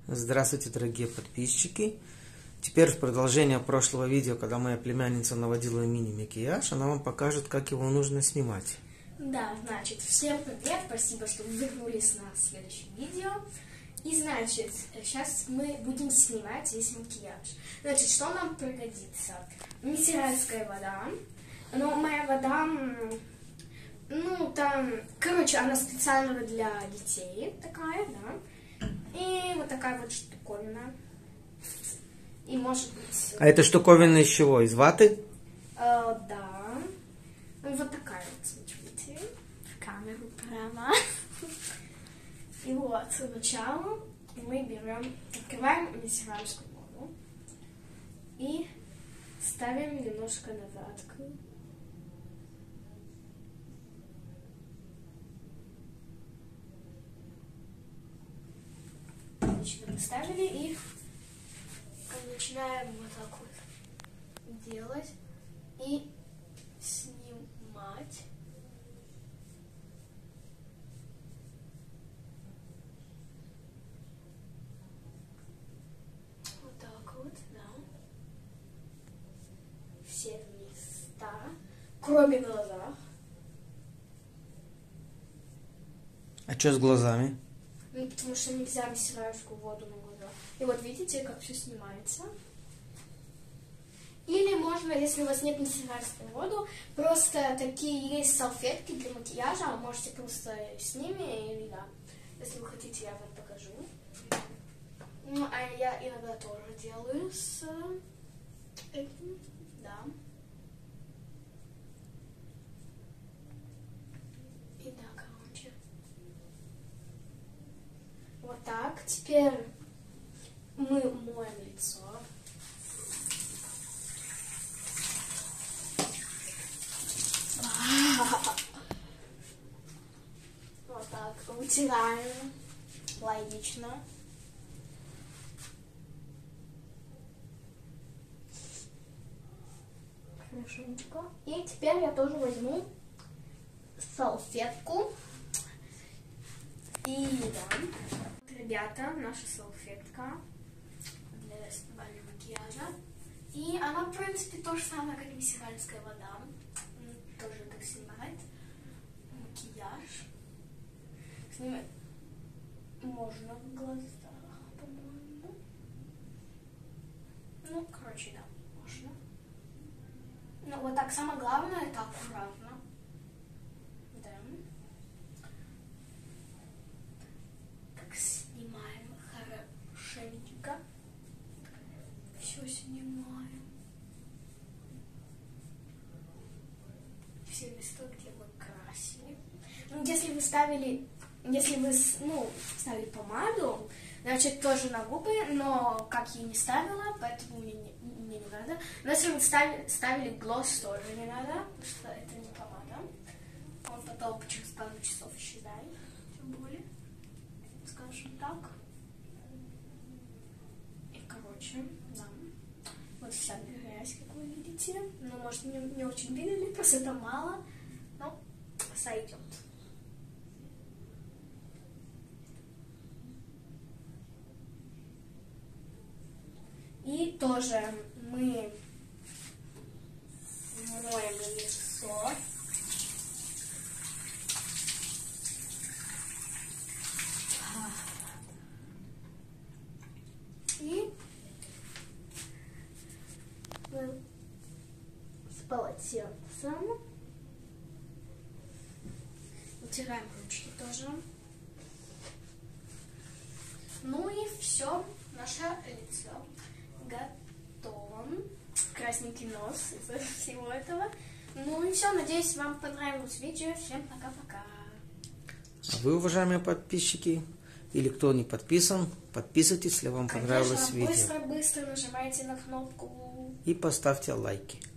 Здравствуйте, дорогие подписчики! Теперь в продолжение прошлого видео, когда моя племянница наводила мини-макияж, она вам покажет, как его нужно снимать. Да, значит, всем привет, спасибо, что вы вернулись на следующее видео. И значит, сейчас мы будем снимать весь макияж. Значит, что нам пригодится? Минеральская вода. Но моя вода, короче, она специально для детей такая, да. И вот такая вот штуковина. И может быть... А эта штуковина из чего? Из ваты? Да. Вот такая вот, смотрите. В камеру прямо. И вот, сначала мы берем, открываем минеральскую воду. И ставим немножко на ватку. Отлично, поставили и начинаем вот так вот делать и снимать. Вот так вот, да. Все места, кроме глаза. А что с глазами? Ну, потому что нельзя минеральскую воду на глаза. И вот видите, как все снимается. Или можно, если у вас нет минеральской воды, просто такие есть салфетки для макияжа, а можете просто с ними, или да. Если вы хотите, я вам покажу. Ну, а я иногда тоже делаю с этим, да. И да, короче. Вот так. Теперь мы моем лицо. Вот так. Вытираем. Логично. Хорошенечко. И теперь я тоже возьму салфетку. И да. Ребята, наша салфетка для снимания макияжа. И она, в принципе, то же самое, как минеральская вода. Тоже так снимает макияж. Снимать можно в глазах, по-моему. Ну, короче, да, можно. Но вот так самое главное, это аккуратно. Да. Так снимаем хорошенько. Все снимаем. Все места, где мы красили. Ну, если вы ставили, ставили помаду, значит, тоже на губы, но как я не ставила, поэтому мне не надо. Но если вы ставили глосс, тоже не надо, потому что это не помада. Он потом через пару часов исчезает, тем более, скажем так. И, короче, да. Вот вся грязь, как вы видите. Ну, может, не очень видели, просто это мало, но сойдет. И тоже мы моем лицо. И с полотенцем утираем ручки тоже. Ну и все, наше лицо готово. Красненький нос из-за всего этого. Ну и все, надеюсь, вам понравилось видео. Всем пока-пока. А вы, уважаемые подписчики, или кто не подписан, подписывайтесь, если вам понравилось видео. Быстро нажимайте на кнопку. И поставьте лайки.